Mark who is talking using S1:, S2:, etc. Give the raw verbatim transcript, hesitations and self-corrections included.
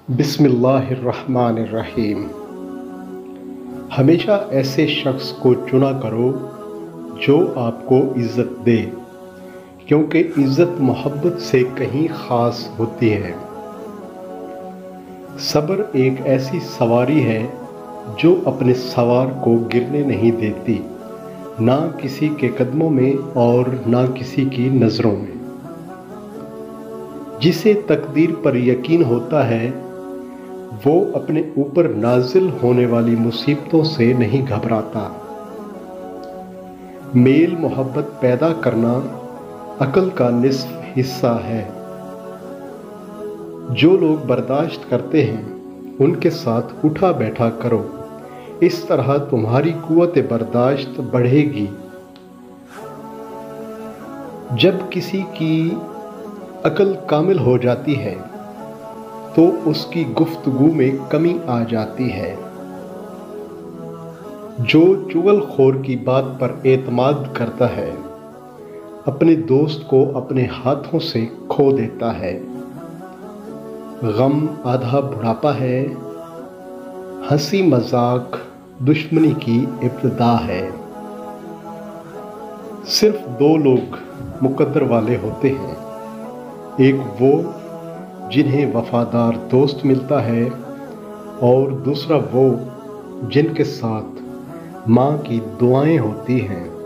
S1: बिस्मिल्लाहिर्रहमानिर्रहीम। हमेशा ऐसे शख्स को चुना करो जो आपको इज़्ज़त दे, क्योंकि इज़्ज़त मोहब्बत से कहीं ख़ास होती है। सब्र एक ऐसी सवारी है जो अपने सवार को गिरने नहीं देती, ना किसी के कदमों में और ना किसी की नज़रों में। जिसे तकदीर पर यकीन होता है वो अपने ऊपर नाजिल होने वाली मुसीबतों से नहीं घबराता। मेल मोहब्बत पैदा करना अक्ल का निस्फ हिस्सा है। जो लोग बर्दाश्त करते हैं उनके साथ उठा बैठा करो, इस तरह तुम्हारी कुव्वत बर्दाश्त बढ़ेगी। जब किसी की अक्ल कामिल हो जाती है तो उसकी गुफ्तगू में कमी आ जाती है। जो चुगलखोर की बात पर एतमाद करता है अपने दोस्त को अपने हाथों से खो देता है। गम आधा बुढ़ापा है, हंसी मजाक दुश्मनी की इब्तिदा है। सिर्फ दो लोग मुकद्दर वाले होते हैं, एक वो जिन्हें वफादार दोस्त मिलता है और दूसरा वो जिनके साथ माँ की दुआएं होती हैं।